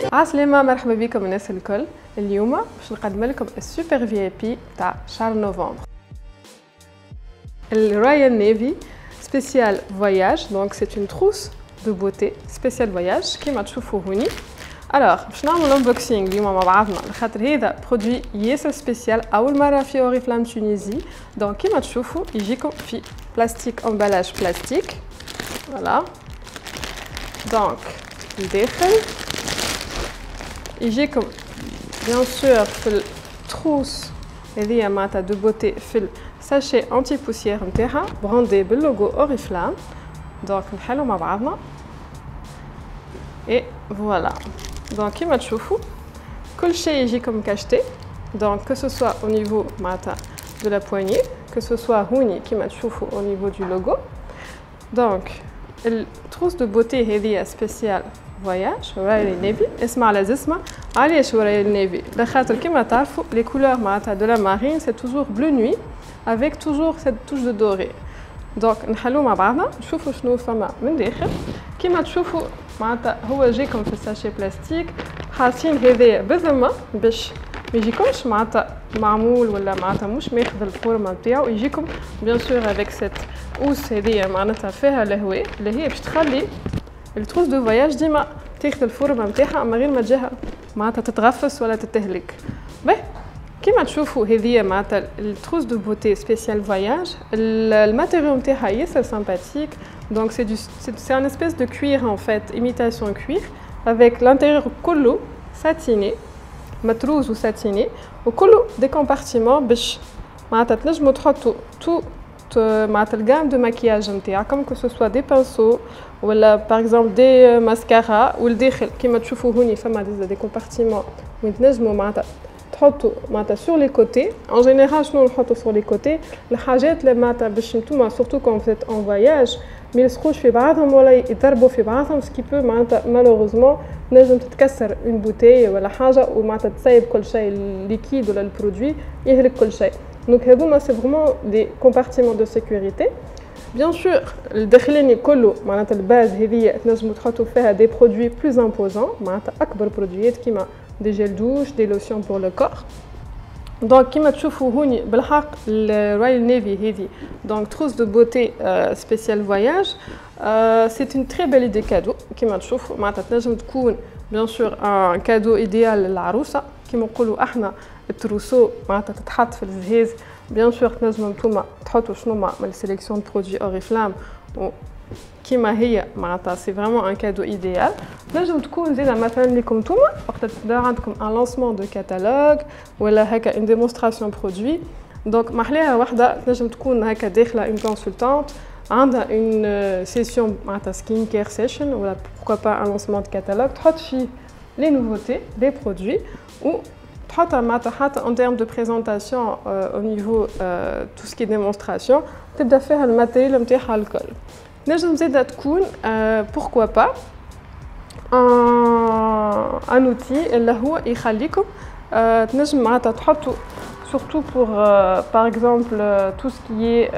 عسلامة مرحبا بكم الناس الكل. اليوم باش نقدم لكم السوبر في اي بي تاع شهر نوفمبر. الرويال نيفي سبيسيال فواياج، دونك سي اون تروس دو بوتي سبيسيال فواياج كيما تشوفوا هوني. الوغ باش نعمل انبوكسينغ اليوم مع بعضنا لخاطر هذا برودوي ياسر سبيسيال اول مره في اوريفلام تونيزي. دونك كيما تشوفوا يجيكم في بلاستيك امبالاج بلاستيك فوالا. دونك الداخل يجيكم بيان سور في التروس هذه معناتها دو بوتي في الساشي انتي بوسيير نتاعها براندي باللوغو اوريفلام. دونك نحلو مع بعضنا اي فوالا. دونك كيما تشوفوا كل شيء يجيكم كاشتي، دونك كو سو سوا او نيفو معناتها دو لا بواني كو سو سوا هوني كيما تشوفوا او نيفو دو لوغو. دونك التروس دو بوتي هذه سبيسيال فواياج رويال نيفي. اسمع على اسمها علاش رويال نيفي؟ لخاطر كيما تعرفوا لي كولور معناتها دو لا مارين سي توجور بلو نوي افيك توجور سيت توش دو دوري. دونك نحلو مع بعضنا نشوفوا شنو فما من داخل. كيما تشوفوا معناتها هو جايكم في الساشي بلاستيك حاطين هذايا بذمه باش ما يجيكمش معناتها معمول ولا معناتها مش ماخذ الفورمه نتاعو، يجيكم بيان سور افيك سيت اوس هذيا معناتها فيها الهواء اللي هي باش تخلي التروس دو فواياج ديما تاخذ الفورمه نتاعها من غير ما تجيها معناتها تتغفص ولا تتهلك. باهي كيما تشوفوا هذه معناتها التروس دو بوتي سبيسيال فواياج. الماتيريال نتاعها ياسر سامباتيك، دونك سي ان اسبيس دو كوير ان فيت ايميتاسيون كوير افيك لانتيريور كله ساتيني متروز وساتيني وكله دي كومبارتيمون باش معناتها تنجموا تحطوا تو معناتها الجام دو ماكياج نتاعكم كو سو سوا دي بانسو ولا باغ اكزومبل دي ماسكارا. والداخل كيما تشوفوا هوني فما دي كومبارتيمون وين تنجموا معناتها تحطوا معناتها سور لي كوتي. ان جينيرال شنو نحطوا سور لي كوتي؟ الحاجات اللي معناتها باش نتوما سورتو كون فيت ان فواياج ما يلصقوش في بعضهم ولا يضربوا في بعضهم، سكي بو معناتها مالوغوزمون نجم تتكسر اون بوتي ولا حاجه ومعناتها تسيب كل شيء الليكيد ولا البرودوي يهلك كل شيء. دونك هذوما سي فريمون دي كومبارتيمون دو سيكوريتي. بيان سور الداخلاني كله معناتها الباز هذه تنجموا تحطوا فيها دي برودوي بلوز امبوزون معناتها اكبر برودويات كيما دي جيل دوش دي لوسيون بور لو كور. دونك كيما تشوفوا هوني بالحق الرويال نيفي هذه دونك تروس دو بوتي سبيسيال فواياج سي اون تري بيل ايدي كادو. كيما تشوفوا معناتها تنجم تكون بيان سور ان كادو ايديال للعروسه كيما نقولوا احنا التروسو معناتها تتحط في الجهاز. بيان سور تنجموا نتوما تحطوا شنو من السيليكسيون برودوي اوريفلام كيما هي معناتها سي فريمون ان كادو ايديال. تنجم تكون زيدا مثلا ليكم نتوما وقت عندكم ان لانسمون دو كاتالوج ولا هكا ان ديمونستراسيون برودوي. دونك محلاها وحده تنجم تكون هكا داخله اون كونسلتانت عندها اون سيسيون معناتها سكين كير سيشن ولا بوركوا با ان لانسمون دو كاتالوج تحط فيه لي نوفوتي دي برودوي و تحطها معناتها حتى ان تيرم دو بريزونطاسيون او نيفو تو سكي ديمونستراسيون تبدا فيها الماتيريال نتاعها الكل. نجم زيدا تكون بوركوا با ان اوتي اللي هو يخليكم تنجم معناتها تحطوا surtout pour par exemple tout ce qui est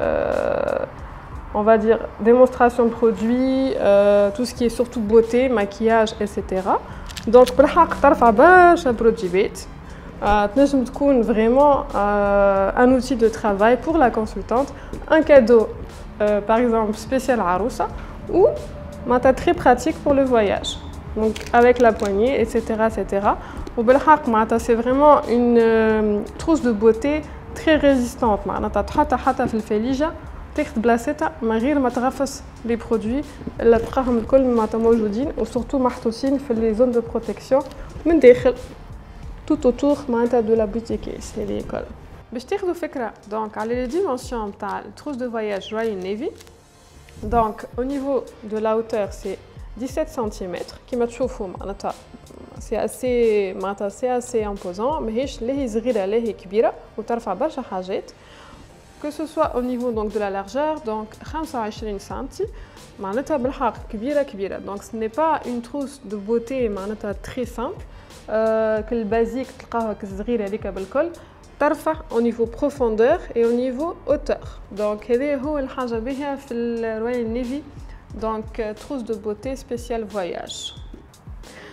on va dire démonstration de produits, tout ce qui est surtout beauté, maquillage, etc. Donc بالحق ترفع برشا برودويات. تنجم تكون vraiment un outil de travail pour la consultante, un cadeau par exemple spécial عروسة ou معناتها très pratique pour le voyage. Donc avec la poignée, etc. etc. وبالحق معناتها c'est vraiment une trousse de beauté très résistante. معناتها تحطها حتى في الفليجة تاخد بلاصتها من غير ما تغفص لي برودوي اللي تلقاهم الكل معناتها موجودين وسورتو محطوطين في لي زون دو بروتيكسيون من داخل tout autour معناتها دو لا بوتيكيس هذه الكل. باش تاخدوا فكره دونك على لي ديمونسيون تاع التروس دو فواياج رويال نيفي. دونك au niveau de la hauteur c'est 17 cm كيما تشوفوا معناتها سي اسي معناتها سي اسي امبوزون ماهيش لا هي صغيره لا هي كبيره وترفع برشا حاجات. que ce soit au niveau donc de la largeur donc 25 سم معناتها بالحق كبيره كبيره. donc ce n'est pas une trousse de beauté معناتها très simple كالبازيك تلقاوها كصغيره هذيك بالكل. ترفع au niveau profondeur et au niveau hauteur. donc هذا هو الحاجه بها في الرويال نيفي. donc trousse de beauté spéciale voyage.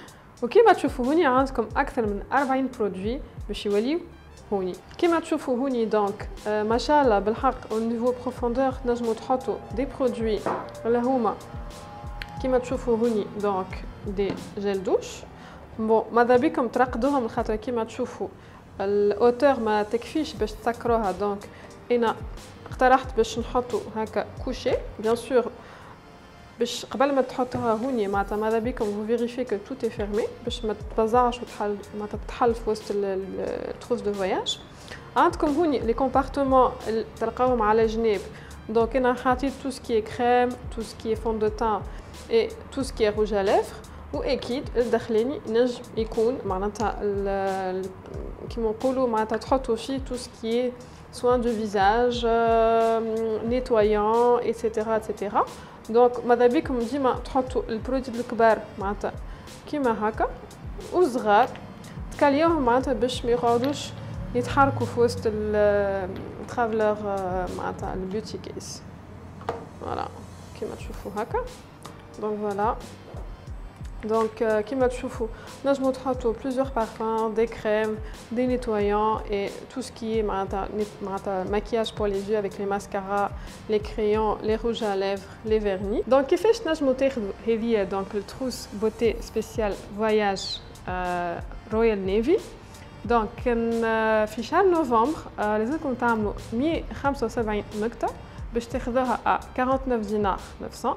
وكما تشوفوا هوني عندكم اكثر من 40 برودوي باش يوليو هوني. كما تشوفوا هوني دونك ما شاء الله بالحق او نيفو بروفوندور تنجموا تحطوا دي برودوي اللي هما كما تشوفوا هوني دونك دي جيل دوش. بون ماذا بكم ترقدوهم خاطر كما تشوفوا الاوتور ما تكفيش باش تسكروها، دونك انا اقترحت باش نحطوا هكا كوشي بيان سور باش قبل ما تحطوها هوني معناتها ماذا بكم فو فيريفي كو تو اي فيرمي باش ما تتبزعش وتحل معناتها تحل في وسط التروس دو فواياج. عندكم هوني لي كومبارتمون تلقاوهم على جناب، دونك انا حطيت تو سكي كريم تو سكي فون دو تان اي تو سكي روج ا ليفر، واكيد الداخلاني نجم يكون معناتها كيما نقولوا معناتها تحطوا فيه تو سكي soins de visage, nettoyant, etc. etc. Donc ماذا بيكم ديما تحطوا البرودوي الكبار معناتها كيما هكا وصغار تكاليوهم معناتها باش ما يقعدوش يتحركوا في وسط الترافلر معناتها البيوتي كيس. فوالا كيما تشوفوا هكا. دونك فوالا دونك كيما تشوفوا نجموا تحطوا plusieurs parfums, des crèmes, des nettoyants et tout ce qui est معناتها maquillage pour les yeux avec les mascaras, les crayons, les rouges à lèvres, les vernis. Donc كيفاش نجموا تاخذوا هذه دونك التروس بوتي سبيسيال فواياج رويال نيفي. دونك كان في شهر نوفمبر لازمكم تعملوا 175 نكتة باش تاخذوها 49 دينار 900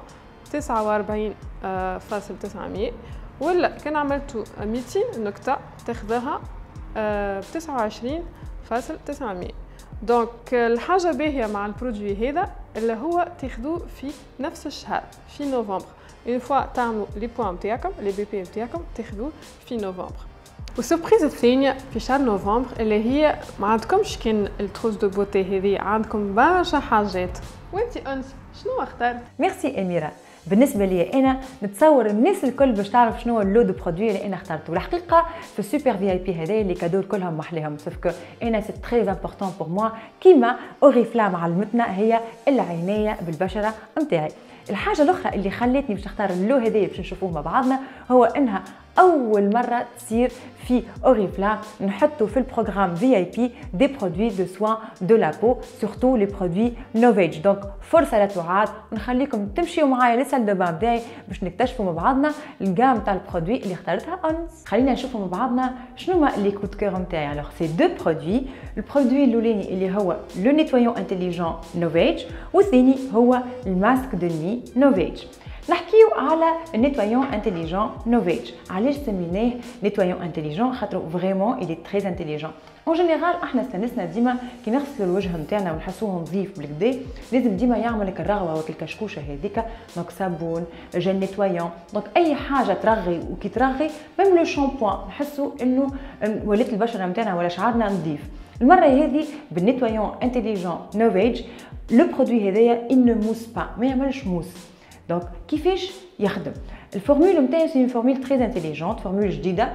49.900 ولا كان عملتوا 200 نكتة تاخذها 29.900. دونك الحاجة باهية مع البرودوي هذا اللي هو تاخذوه في نفس الشهر في نوفمبر. اون فوا تعملوا لي بوان نتاعكم لي بي بي نتاعكم تاخذوه في نوفمبر. والسربريز الثانية في شهر نوفمبر اللي هي ما عندكمش كان التروس دو بوتي هذه، عندكم برشا حاجات. وانتي انس شنو اخترت؟ ميرسي اميره. بالنسبه لي انا نتصور الناس الكل باش تعرف شنو اللو دو برودوي اللي انا اخترته. الحقيقه في السوبر في اي بي هذايا اللي كادو كلهم محليهم، سوف كو انا سي تري امبورطون بور موا كيما اوريفلام علمتنا هي العنايه بالبشره نتاعي. الحاجه الاخرى اللي خلتني باش نختار اللو هذايا باش نشوفوه مع بعضنا هو انها اول مره تصير في اوريفلام نحطوا في البروغرام في اي بي دي برودوي دو سوان دو لا بو سورتو لي برودوي نوفيج. دونك فرصه لا تعاد ونخليكم تمشيوا معايا لسال دو بان تاعي باش نكتشفوا مع بعضنا الجام تاع البرودوي اللي اختارتها انس. خلينا نشوفوا مع بعضنا شنو هما لي كود كور نتاعي. الوغ سي دو برودوي، البرودوي الاولاني اللي هو لو نيتويون انتيليجون نوفيج والثاني هو الماسك دو نوي نوفيج. نحكيو على النيتويون انتيليجون نوفيج. علاش سميناه نيتويون انتيليجون؟ خاطر فريمون إلي تري انتيليجون. اون جينيرال احنا استنسنا ديما كي نغسلوا الوجه نتاعنا ونحسوه نظيف بالكدا لازم ديما يعمل لك الرغوه وك الكشكوشه هذيك، دونك صابون جل نيتويون، دونك اي حاجه ترغي وكي ترغي ميم لو شامبوان نحسوا انه ولات البشره نتاعنا ولا شعرنا نظيف. المره هذه بالنيتويون انتيليجون نوفيج لو برودوي هذايا ان موس با، ما يعملش موس. دونك كيفاش يخدم؟ الفورمول نتاعي سي فورمول تري انتيليجونت، فورمول جديده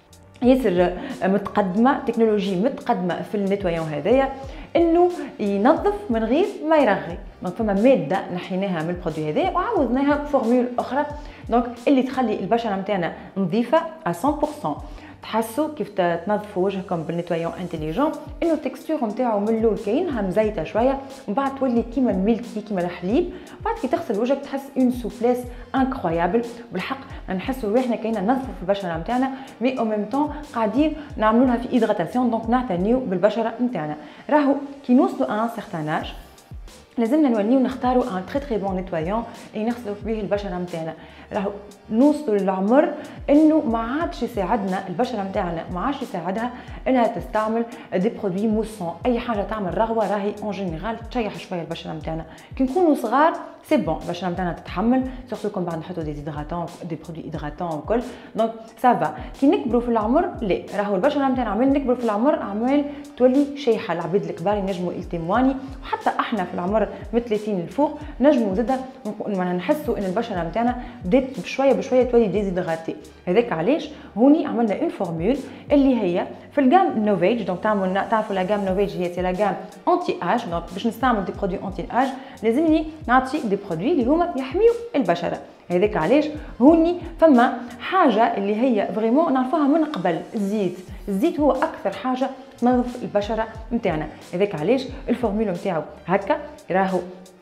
ياسر متقدمه، تكنولوجي متقدمه في النيتويون هذايا انه ينظف من غير ما يرغي. دونك فما ماده نحيناها من البرودوي هذايا وعوضناها بفورمول اخرى دونك اللي تخلي البشره نتاعنا نظيفه 100%. تحسوا كيف تنظفوا وجهكم بالنيتويون انتيليجون انه التكستور نتاعو من الاول كاينها مزيته شويه ومن بعد تولي كيما الميلكي كيما الحليب، بعد كي تغسل وجهك تحس اون سوبليس انكرويابل. بالحق نحسوا روحنا كاينه ننظفوا في البشره نتاعنا مي او ميم طون قاعدين نعملوا لها في ايدغاتاسيون، دونك نعتنيو بالبشره نتاعنا. راهو كي نوصلوا ان سيغتان اج لازمنا نوليو نختاروا ان تري بون نيتويون اللي نغسلوا به البشره نتاعنا. راهو نوصلوا للعمر انه ما عادش يساعدنا البشره نتاعنا، ما عادش يساعدها انها تستعمل دي برودوي موسون. اي حاجه تعمل رغوه راهي اون جينيرال تشيح شويه البشره نتاعنا. كي نكونوا صغار سي بون البشره نتاعنا تتحمل، سورتو كون بعد نحطوا دي هيدراتون دي برودوي هيدراتون وكل، دونك سافا. كي نكبروا في العمر لا، راهو البشره نتاعنا عمال نكبروا في العمر عمال تولي شيحه. العباد الكبار ينجموا يتيمواني وحتى احنا في العمر العمر من 30 للفوق نجموا زاده نحسوا ان البشره نتاعنا بدات بشويه بشويه تولي ديزيدغاتي. هذاك علاش هوني عملنا اون فورمول اللي هي في الجام نوفيج. دونك تعرفوا لا جام نوفيج هي لا جام انتي اج. دونك باش نستعمل دي برودوي انتي اج لازمني نعطي دي برودوي اللي هما يحميو البشره. هذاك علاش هوني فما حاجه اللي هي فريمون نعرفوها من قبل، الزيت هو اكثر حاجه تنظف البشره نتاعنا. هذاك علاش الفورمول نتاعو هكا راهو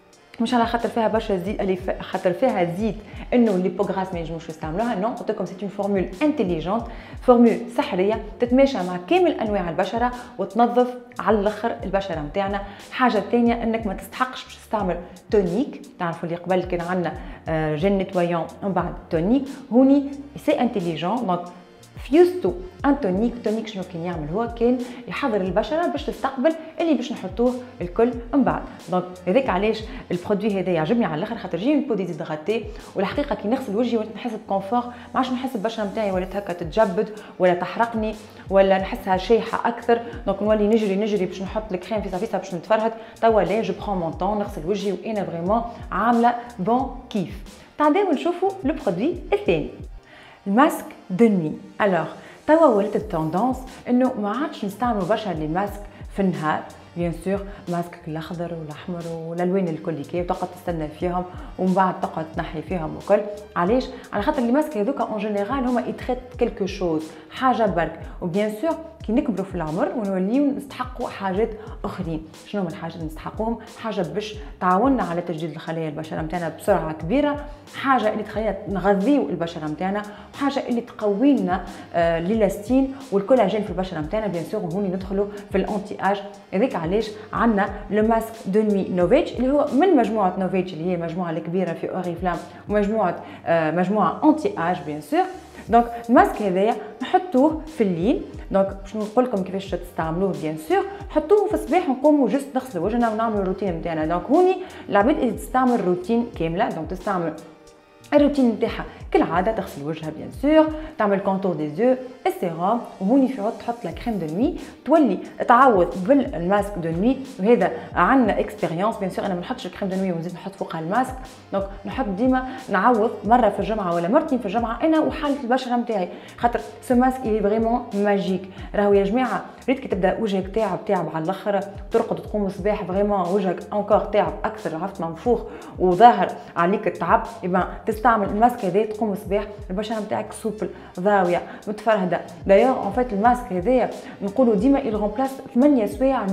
مش على خاطر فيها برشا زيت، اللي خاطر فيها زيت انه ليبوغراس ما ينجموش يستعملوها. نو، قلت لكم سي اون فورمول انتيليجونت، فورمول سحريه تتماشى مع كامل انواع البشره وتنظف على الاخر البشره نتاعنا. حاجه ثانيه انك ما تستحقش باش تستعمل تونيك. تعرفوا اللي قبل كان عندنا جل نيتويون ومن بعد تونيك، هوني سي انتيليجون. دونك فيوستو ان تونيك شنو كان يعمل؟ هو كان يحضر البشره باش تستقبل اللي باش نحطوه الكل من بعد. دونك هذاك علاش البرودوي هذا يعجبني على الاخر، خاطر جاي بو ديزيدغاتي، والحقيقه كي نغسل وجهي ولات نحس بكونفور، ما عادش نحس البشره نتاعي ولات هكا تتجبد ولا تحرقني ولا نحسها شايحه اكثر. دونك نولي نجري باش نحط الكريم فيسا باش نتفرهد. توا لا، جو برون مون طون نغسل وجهي وانا فريمون عامله بون كيف. تعالوا نشوفوا لو برودوي الثاني، الماسك دو نوي. الوغ توا ولات التوندونس انه ما عادش نستعملوا برشا لي ماسك في النهار. بيان سور ماسك الاخضر والاحمر والالوان الكل كي وتقعد تستنى فيهم ومن بعد تقعد تنحي فيهم وكل. علاش؟ على خاطر لي ماسك هذوكا اون جينيرال هما يتريت كلكو شوز، حاجه برك. وبيان سور كي نكبروا في العمر ونوليو نستحقوا حاجات اخرين. شنو هما الحاجات اللي نستحقوهم؟ حاجه باش تعاوننا على تجديد الخلايا البشره نتاعنا بسرعه كبيره، حاجه اللي تخلينا نغذيو البشره نتاعنا، وحاجه اللي تقوي لنا ليلاستين والكولاجين في البشره نتاعنا. بيان سور هوني ندخلوا في الانتي اج. هذاك علاش عندنا لو ماسك دو نوي نوفيج اللي هو من مجموعه نوفيج اللي هي المجموعه الكبيره في اوريفلام، ومجموعه مجموعه انتي اج بيان سور. دونك الماسك هذايا نحطوه في الليل. دونك باش نقول لكم كيفاش تستعملوه. بيان سور نحطوه في الصباح ونقوموا جست نغسلوا وجهنا ونعملوا الروتين نتاعنا. دونك هوني العباد اللي تستعمل روتين كامله، دونك تستعمل الروتين نتاعها كالعاده، تغسل وجهها بيان سور، تعمل كونتور دي زو، السيروم، وهوني في عود تحط لا كريم دو نوي، تولي تعوض بالماسك دو نوي. وهذا عندنا اكسبيريونس. بيان سور انا ما نحطش الكريم دو نوي ونزيد نحط فوقها الماسك. دونك نحط ديما نعوض مره في الجمعه ولا مرتين في الجمعه انا وحاله البشره نتاعي، خاطر سو ماسك اللي فريمون ماجيك. راهو يا جماعه ريت كي تبدا وجهك تعب على الاخر، ترقد تقوم الصباح فريمون وجهك انكور تعب اكثر، عرفت منفوخ وظاهر عليك التعب، يبقى تستعمل الماسك هذا تقوم الصباح البشره نتاعك سوبل ضاويه متفرهده. دايوغ اون فيت الماسك هذايا نقولوا ديما يل رومبلاس 8 سوايع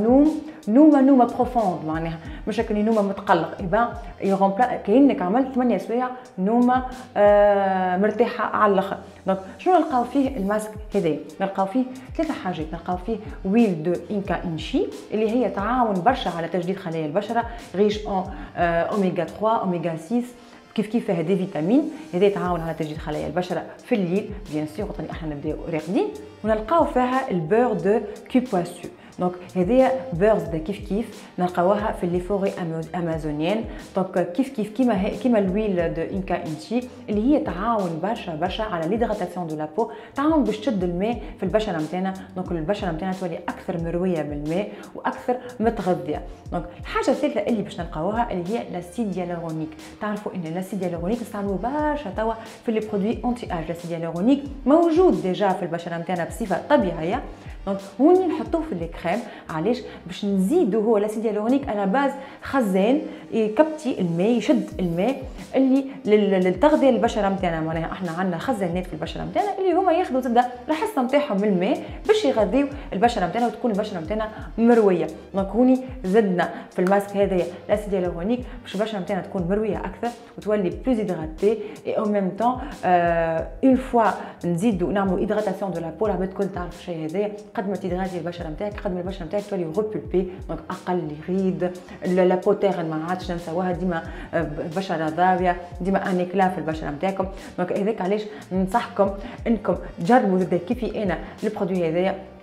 نومه بروفوند، معناها مش هكا نومه متقلق، يبقى يرومبلاس كانك عملت 8 سوايع نومه مرتاحه على الاخر. دونك شنو نلقاو فيه الماسك هذايا؟ نلقاو فيه ثلاثه حاجات. نلقاو فيه ويل دو انكا انشي اللي هي تعاون برشا على تجديد خلايا البشره، ريش اون اوميغا 3 اوميغا 6، كيف فيها دي فيتامين. هذا يتعاون على تجديد خلايا البشره في الليل بيان سور وقت اللي احنا نبداو راقدين. ونلقاو فيها البور دو كوبواسو. دونك هذه بورز كيف نلقاوها في لي فوري امازونيان. دونك كيف كيما الويل دو انكا انشي اللي هي تعاون برشا على ليدغاتاسيون دو لابو، تعاون باش تشد الماء في البشره نتاعنا. دونك البشره نتاعنا تولي اكثر مرويه بالماء واكثر متغذيه. دونك الحاجه الثالثه اللي باش نلقاوها اللي هي لاسيد هيالورونيك. تعرفوا ان لاسيد هيالورونيك نستعملوه برشا توا في لي برودوي انتي اج. لاسيد هيالورونيك موجود ديجا في البشره نتاعنا بصفه طبيعيه. دونك هوني نحطوه في الكريم. علاش؟ باش نزيدو هو لاسيد هيالورونيك على باز خزان يكبتي الماء، يشد الماء اللي للتغذيه للبشره نتاعنا. معناها احنا عندنا خزانات في البشره نتاعنا اللي هما ياخذوا زبده الحصه نتاعهم من الماء باش يغذيو البشره نتاعنا وتكون البشره نتاعنا مرويه. دونك هوني زدنا في الماسك هذايا لاسيد هيالورونيك باش البشره نتاعنا تكون مرويه اكثر وتولي بلوز هيدراتي. اي او ميم طون اون فوا نزيدو نعملوا هيدراتاسيون دو لا بو. العباد الكل تعرف الشيء هذايا، قد ما تيدغاتي البشره نتاعك قد ما البشره نتاعك تولي غوبولبي. دونك اقل يغيد لا بوتير ما عادش نساوها ديما البشره ضاويه، ديما ان اكلا في البشره نتاعكم. دونك هذاك علاش ننصحكم انكم تجربوا زاد كيفي انا البرودوي هذايا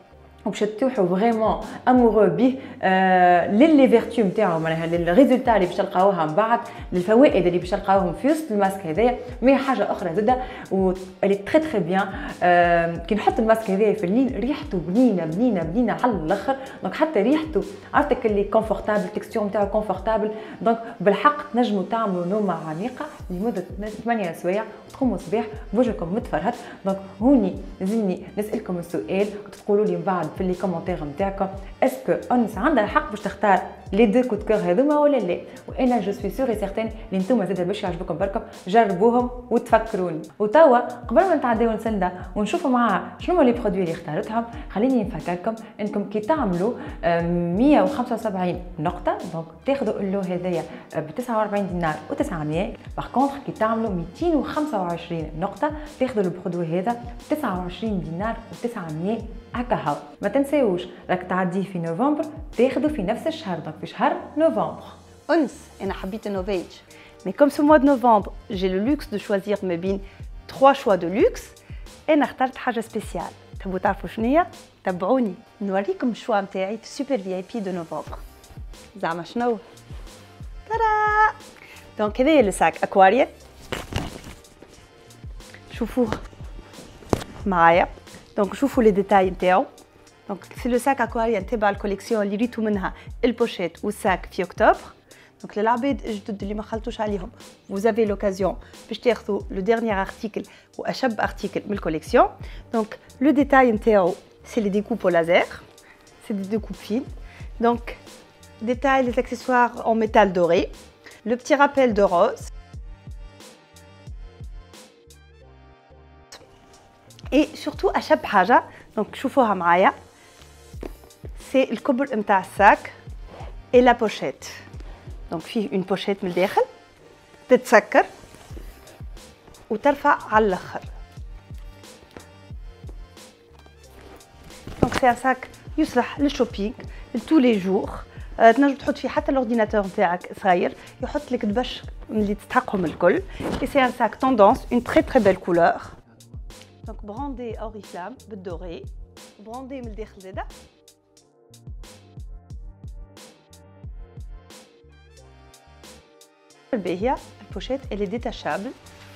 وباش تروحوا فريمون امورو به للي فيرتو نتاعو معناها للريزولتا اللي باش تلقاوها من بعد للفوائد اللي باش تلقاوهم في وسط الماسك هذايا. مي حاجه اخرى زاده واللي تري تري بيان كي نحط الماسك هذايا في الليل ريحته بنينه بنينه بنينه على الاخر. دونك حتى ريحته عرفتك اللي كونفورتابل التكستور نتاعو كونفورتابل. دونك بالحق تنجموا تعملوا نومه عميقه لمده 8 سوايع وتقوموا الصباح بوجهكم متفرهد. دونك هوني لازمني نسالكم السؤال وتقولوا لي من بعد في لي كومونتير نتاعكم اسكو انس عندها الحق باش تختار لي دو كود كور هذوما ولا لا. وانا جو سوي سور اي سيغتين اللي نتوما زاده باش يعجبكم بركم جربوهم وتفكروني. وتوا قبل ما نتعداو لسندا ونشوفوا معاها شنو هما لي برودوي اللي اختارتهم خليني نفكركم انكم كي تعملوا 175 نقطه دونك تاخذوا اللو هذايا ب 49 دينار و900. باغ كونطخ كي تعملوا 225 نقطه تاخذوا البرودوي هذا ب 29 دينار و900 هكا هاو. ما تنساوش راك تعديه في نوفمبر تاخذوا في نفس الشهر دونك في شهر نوفمبر. أنس أنا حبيت النوفيج mais comme ce mois de novembre j'ai le luxe de choisir ما بين 3 choix de luxe أنا اخترت حاجة سبيسيال. تبغوا تعرفوا شنو هي؟ تبعوني نوريكم الشوا نتاعي في السوبر في اي بي دو نوفمبر. زعما شنو؟ ترى دونك هذايا لو ساك اكواريان شوفوه معايا. دونك شوفوا لي ديتاي نتاعو. دونك سي لو ساك اكواريان تبع الكوليكسيون اللي ريتو منها البوشيت والساك في اكتوبر. دونك للعباد الجدد اللي ما خلطوش عليهم vous avez l'occasion باش تاخذوا لو ديرنيير ارتيكل واشب ارتيكل من الكوليكسيون. دونك لو ديتاي نتاعو سي لي ديكوب au laser, c'est des découpes fines. Donc détail les accessoires en métal doré, le petit rappel de rose et surtout اشب حاجه. دونك شوفوها معايا سي الكبر نتاع الساك et la pochette. دونك فيه اون بوشيت من الداخل تتسكر وترفع على الاخر. دونك سي ان ساك يصلح للشوبينغ لتو لي جور. تنجم تحط فيه حتى الاورديناتور نتاعك صغير يحط لك دبش اللي تستحقهم الكل. اي سي ان ساك توندونس اون تري تري بيل كولور. دونك براندي اوريفلام بالدوري براندي من الداخل زاده. الباهية البوشيت elle est détachable.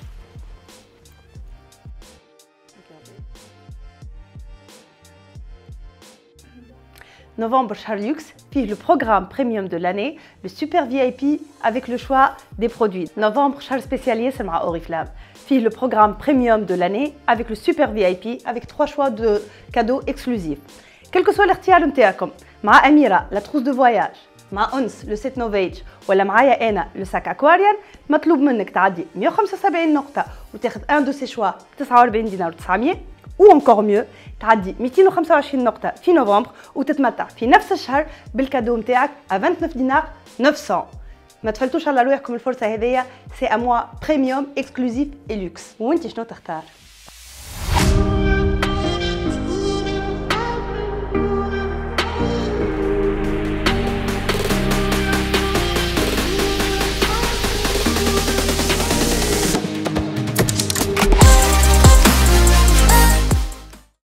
Novembre شهر luxe فيه le programme premium de l'année, le super VIP avec le choix des produits. Novembre شهر spécial ياسر مع Oriflame فيه le programme premium de l'année avec le super VIP avec 3 choix de cadeaux exclusifs. Quel que soit الاختيار نتاعكم مع أميرة la trousse de voyage مع أنس لو سيت نوفيج ولا معايا أنا لو ساك أكواريان مطلوب منك تعدي 175 نقطة وتاخذ ان دو سي شوا 49 دينار و900 و انكور ميو تعدي 225 نقطة في نوفمبر وتتمتع في نفس الشهر بالكادو نتاعك 29 دينار 900. ما تفلتوش على رواحكم الفرصة هذيا سي أ موا بريميوم اكسكلوزيف اي لوكس. وانت شنو تختار؟